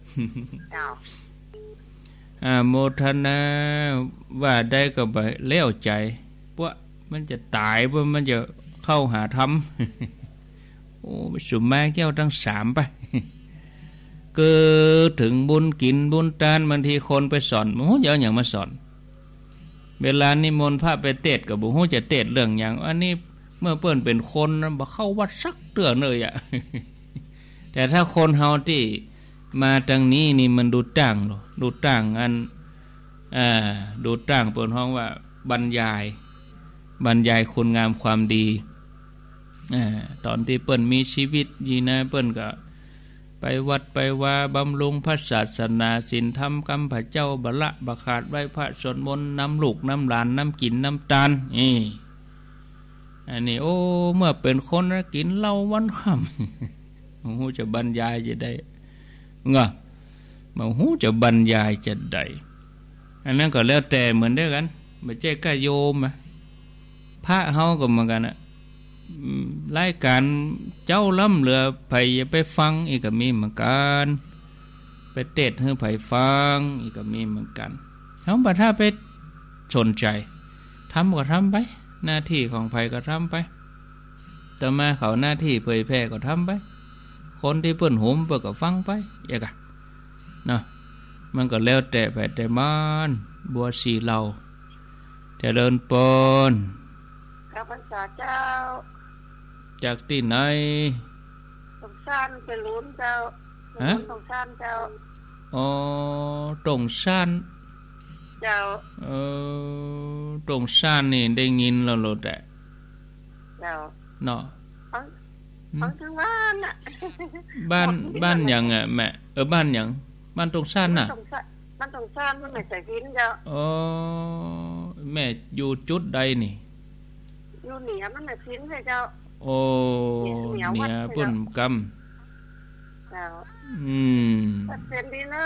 โมทนาว่าได้ก็บ่แล้วใจพวกมันจะตายพวกมันจะเข้าหาธรรมโอ้สุมาแก้วทั้ง3ไปเกิดถึงบุญกินบุญทานบางทีคนไปสอนบ่ฮู้จะเอาหยังมาสอนเวลานิมนต์พระไปเทศน์ก็บ่ฮู้จะเทศน์เรื่องหยังอันนี้เมื่อเปิ้นเป็นคนบ่เข้าวัดสักเตื้อเลยอ่ะแต่ถ้าคนเฮาที่มาทางนี้นี่มันดูต่างอันดูต่างเปิ้นฮ้องว่าบรรยายคุณงามความดีตอนที่เปิ้นมีชีวิตอยู่นะเปิ้นก็ไปวัดไปว่าบำรุงพระศาสนาศีลธรรมกรรมพระเจ้าบละบขาดไหว้พระสวดมนต์น้ำลูกน้ำหลานน้ำกินน้ำตาลอันนี้โอ้เมื่อเป็นคนนะกินเหล้าวันค่ำมันหูจะบรรยายจะได้มันหูจะบรรยายจะได้อันนั้นก็แล้วแต่เหมือนเดียวกันไม่ใช่แค่โยมพระเฮาก็เหมือนกันนะรายการเจ้าล้ำเหลือไผอย่าไปฟังอีกก็มีเหมือนกันไปเทศน์ให้ไผฟังอีกก็มีเหมือนกันเฮาบ่ถ้าไปสนใจทำก็ทำไปหน้าที่ของไผก็ทำไปแต่มาเขาหน้าที่เผยแพร่ก็ทำไปคนที่เปิ้นโหมเปิ้นก็ฟังไปอย่างกะเนาะมันก็แล้วแต่ไปแต่มันบัวสีเหล่าเจริญปนข้าพเจ้าจากที่ไหนตรงซ่านเป็นลุ้นเจ้าตรงซ่านเจ้าตรงซ่านเจ้าตรงซ่านนี่ได้ยินแล้วโลดแต่เจ้าเนาะของทางบ้านน่ะบ้านหยังอ่ะแม่บ้านหยังบ้านตรงซ่านน่ะบ้านตรงซ่านมันไม่ใช่กินเจ้าแม่อยู่จุดใดนี่อยู่เหนือมันไม่กินเลยเจ้าเนี่ยปุ่นกำเจ้าเป็นดีเนอ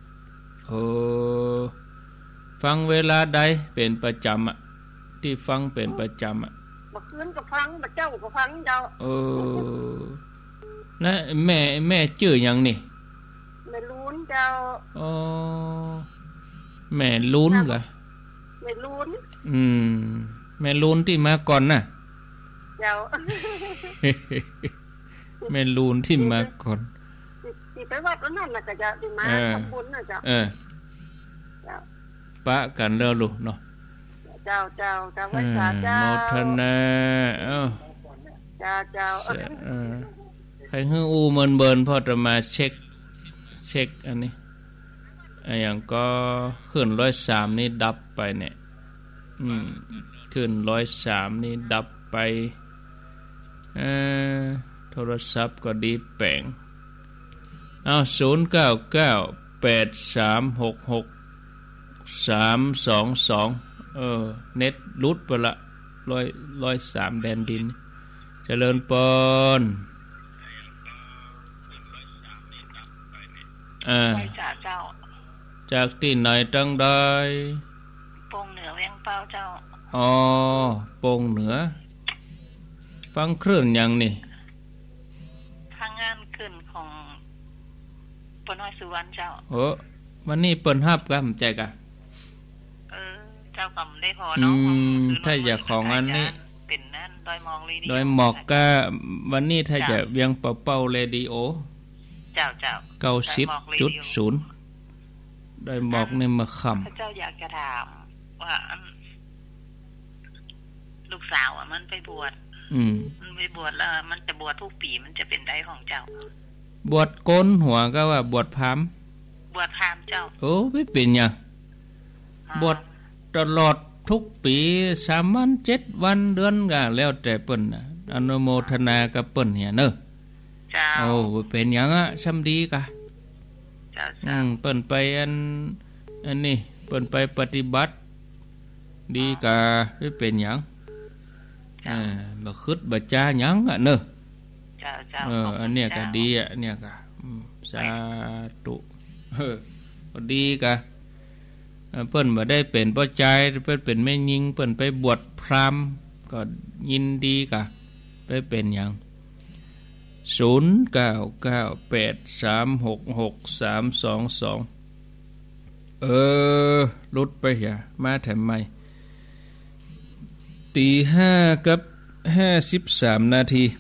ร์ฟังเวลาใดเป็นประจำอ่ะที่ฟังเป็นประจำอ่ะบักคืนก็ฟังบักเจ้าก็ฟังเจ้านะแม่ชื่อหยังนี่แม่ลุ้นเจ้าแม่ลุ้นเหรอแม่ลุ้นแม่ลุ้นที่มาก่อนน่ะเจ้าแม่ลุ้นที่มาก่อนที่ไปวัดนั่นน่ะก็จะที่มาทำบุญน่ะเจ้าปะกันแล้วลูกเนาะเจ้าไว้สาเจ้าโมทนาเจ้าใครฮื้ออูเมินเบินพอจะมาเช็คอันนี้อย่างก็ขึ้น103นี่ดับไปเนี่ยขึ้น103นี่ดับไปโทรศัพท์ก็ดีแปลงเอา0998366322เน็ตลุดไปละ103แดนดินเจริญปนเจ้าจากที่ไหนตั้งได้ปงเหนือเวียงเป้าเจ้าปงเหนือฟังคลื่นยังนี่ทางงานขึ้นของปน้อยสุวรรณเจ้าวันนี้เปิ้นฮับกะมใจกะเจ้ากำได้พอเนาะถ้าอยากของอันนี้เป็นนั่นดอยหมอกเรดิโอดอยหมอกกะวันนี้ถ้าจะเวียงเป่าเรดิโอเจ้า 90.0 ดอยหมอกนี่มาค่ำเจ้าอยากจะถามว่าลูกสาวมันไปบวชมันไปบวชแล้วมันจะบวชทุกปีมันจะเป็นได้ของเจ้าบวชโกนหัวก็ว่าบวชพราหมณ์เจ้าไม่เป็นหยังบวชตลอดทุกปี3 วัน 7 วันเดือนก็แล้วแต่เปิ้นอนุโมทนากับเปิ้นเนี่ยเนอะเจ้าเป็นหยังซำดีกะเจ้าเปิ้นไปอันนี้เปิ้นไปปฏิบัติดีกะไม่เป็นหยังบ่คิดบ่จาหยังเนอะเจ้าอันเนี้ยก็ดีเนี่ยก็สาธุก็ดีกะเปิ้นบ่ได้เป็นบ่ใจเปิ้นเป็นแม่ยิงเปิ้นไปบวชพราหมณ์ก็ยินดีกะไปเป็นหยัง0998366322ลุดไปอย่ามาทำไม5:53 นาที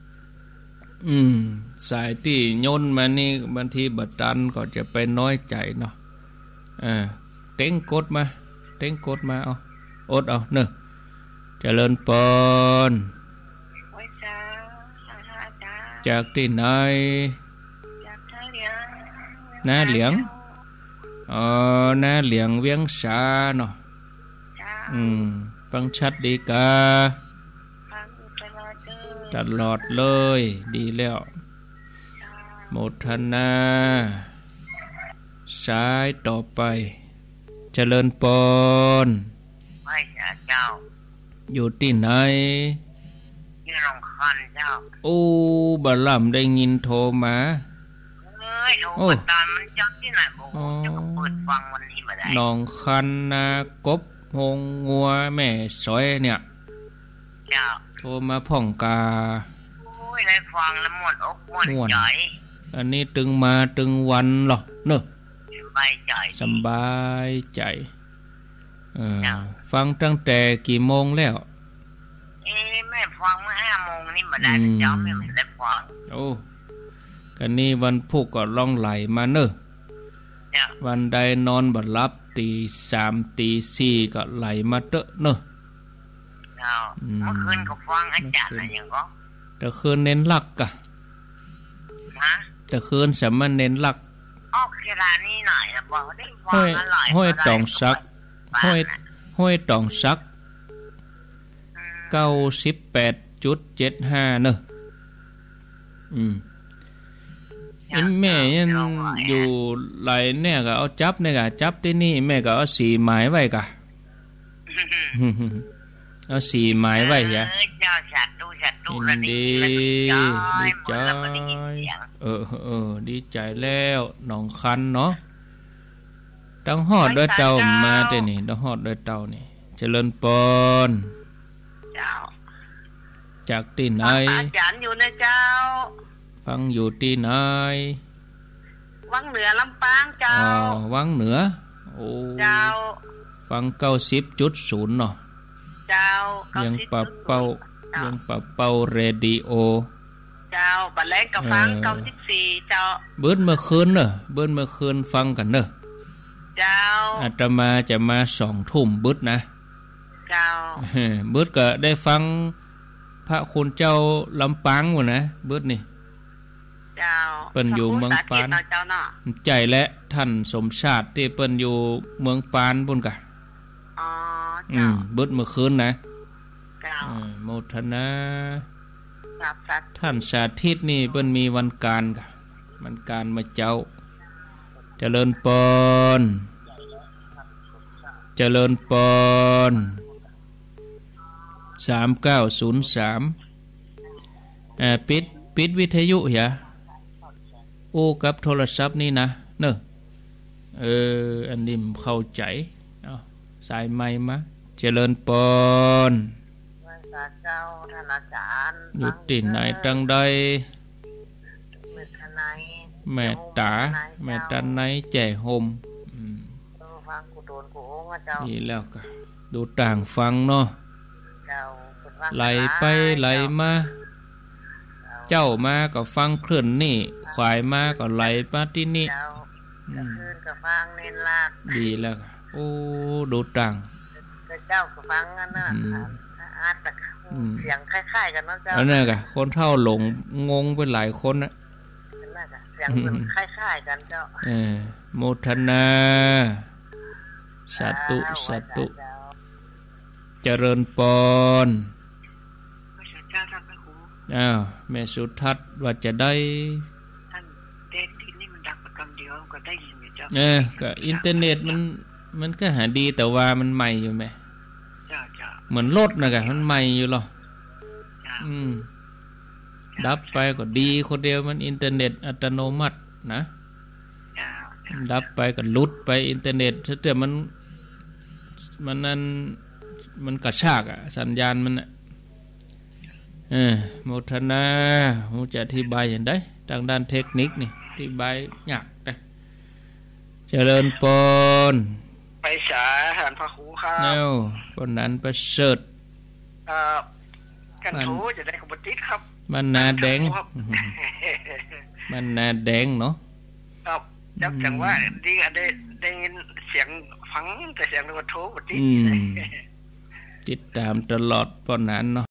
สายที่ย่นมานี่บางทีบัดตันก็จะไปน้อยใจเนาะเต็งกดมาเอาอดเอาเนอะเจริญปนจากที่ไหนนาเหลียงนาเหลียงเวียงสาเนาะฟังชัดดีกาตลอดเลยดีแล้วโมทนาสายต่อไปเจริญปนเจ้าอยู่ที่ไหนอยู่หนองคันเจ้าบ่ล่ำได้ยินโทรมาตอนมันจับที่ไหนบอกจะเปิดฟังวันนี้มาได้หนองคันนากบหงงัวแม่สอยเนี่ยโทรมาพ่องกาได้ฟังแล้วหมดอกหมดใจอันนี้ตึงมาตึงวันหรอเนอะสบายใจฟังตั้งแต่กี่โมงแล้วแม่ฟังเมื่อ5 โมงนี่มาได้เจ้าไม่ได้ฟังกันนี้วันพุธก็ล่องไหลมาเนอะวันใดนอนบัดลับตี 3 ตี 4ก็ไหลมาเตอะเนอะเมื่อคืนก็ฟังอาจารย์อะไรอย่างก็แต่คืนเน้นหลักกะแต่คืนสามารถเน้นหลักเวลานี้หน่อยนะบอกได้ฟังอะไรห้อยตองซักห้อยตองซัก 98.75 เนอะแม่ยันอยู่ไหลเนี่ยก็เอาจับเนี่ยก็จับที่นี่แม่ก็เอาสีหมายไว้กะเอาสีหมายไว้อย่าดีใจดีใจแล้วหนองคันเนาะต้องฮอดด้วยเตามาแต่นี่ต้องฮอดด้วยเตานี่เจริญปนจากที่ไหนอาจารย์อยู่นะเจ้าฟังอยู่ที่ไหนวังเหนือลำปางเจ้าวังเหนือเจ้าฟัง 90.0 เนาะเจ้ายังปะเป้าเรดิโอเจ้าบัดแรกก็ฟัง94เจ้าเบิ้นเมื่อคืนเนอะเบิ้นเมื่อคืนฟังกันเนอะเจ้าอาตมาจะมา2 ทุ่มบึดนะเจ้าบึดก็ได้ฟังพระคุณเจ้าลำปางหมดนะบึดนี่เจ้าเปิ้นอยู่เมืองปานเจ้าเนาะใจและท่านสมชาติที่เปิ้นอยู่เมืองปานพุ่นกะอ๋อเจ้าบึดเมื่อคืนนะเจ้าโมทนาท่านสาธิตนี่เปิ้นมีวันการกะวันการมาเจ้าเจริญปอนเจริญปอน3903ปิดวิทยุเหรอโอ้กับโทรศัพท์นี่นะเนอะอันนี้เข้าใจเอาสายไม้มาเจริญปอนเจ้าท่านอาจารย์อยู่ที่ไหนจังใดแม่ตาไหนแจ่โฮมฟังกูโดนกูว่าเจ้านี่แล้วก็ดูต่างฟังเนาะไหลไปไหลมาเจ้ามาก็ฟังเคลื่อนนี่ควายมาก็ไหลมาที่นี่คืนก็ฟังเน้นลากดีแล้วโอ้ดูต่างเจ้าก็ฟังกันนะอาจจะเสียงคล้ายๆกันนะเจ้าอันนั้นก็คนเฒ่าหลงงงไปหลายคนนะเสียงมันคล้ายๆกันเจ้าโมทนาสัตุเจริญปอนแม่สุทัศน์ว่าจะได้ท่านเด็กที่นี่มันดังประกำเดียวก็ได้ยินอยู่เจ้าก็อินเทอร์เน็ตมันก็หาดีแต่ว่ามันใหม่อยู่ไหมเหมือนรถนะกะมันใหม่อยู่หรอดับไปก็ดีคนเดียวมันอินเทอร์เน็ตอัตโนมัตินะดับไปก็ลุดไปอินเทอร์เน็ตแต่มันนั่นมันกระชากสัญญาณมันโมทนาผมจะอธิบายอย่างไรทางด้านเทคนิคนี่อธิบายยากนะเจริญปนไปสาหันพระครูครับคนนั้นประเสริฐกันถูจะได้ขบติดครับมันนาแดงมันนาแดงเนาะครับจังว่าดีได้ยินเสียงฟังแต่เสียงมันโทรบติดติดตามตลอดปนนั้นเนาะ